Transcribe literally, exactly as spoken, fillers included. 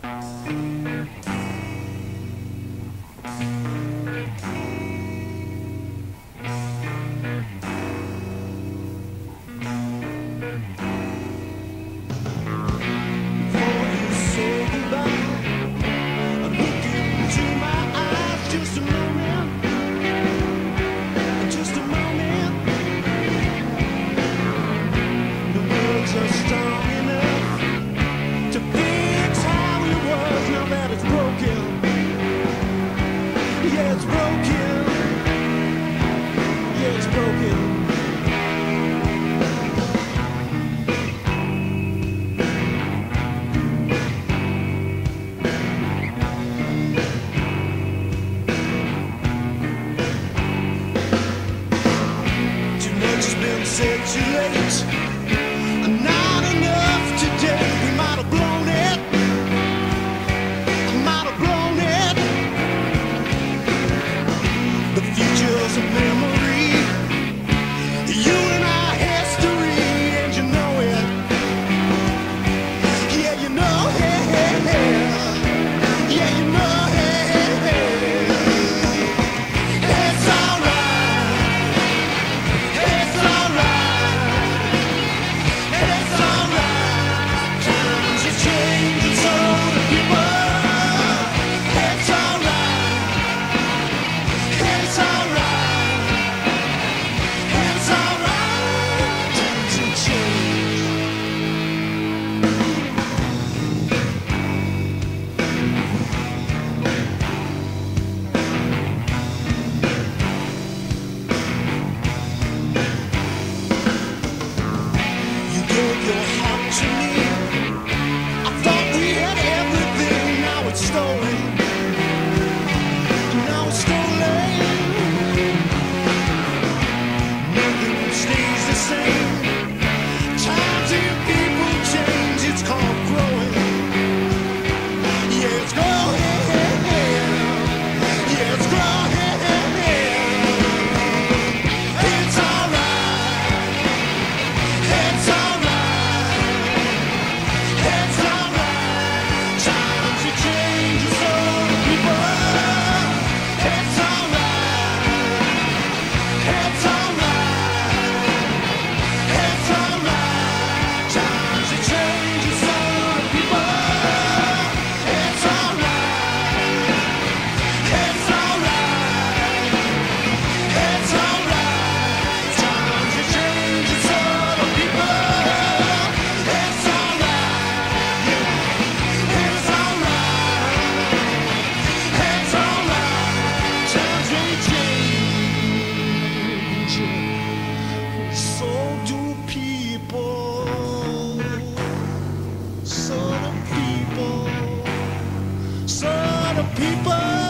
Said too late, not enough today. We might have blown it, might have blown it. The future's a memory, you and I history, and you know it. Yeah, you know it. Yeah, you know it. It's alright. It's alright. It's alright. Times are changing, so do people. It's alright. It's alright. It's alright. Times are changing. You gave your heart to me. I thought we had everything. Now it's stolen. Now it's stolen. Nothing stays the same. Times and people change. It's called growing. Yeah, it's growing. Yeah, it's growing. It's alright. It's alright. It's alright. Times are changing, so do people. It's alright. It's alright. It's alright. Times are changing, so do people. It's alright. It's alright. It's alright. Times are changing, so do people. It's alright. It's alright. It's alright. Times may change. So do people. So do people. So do people.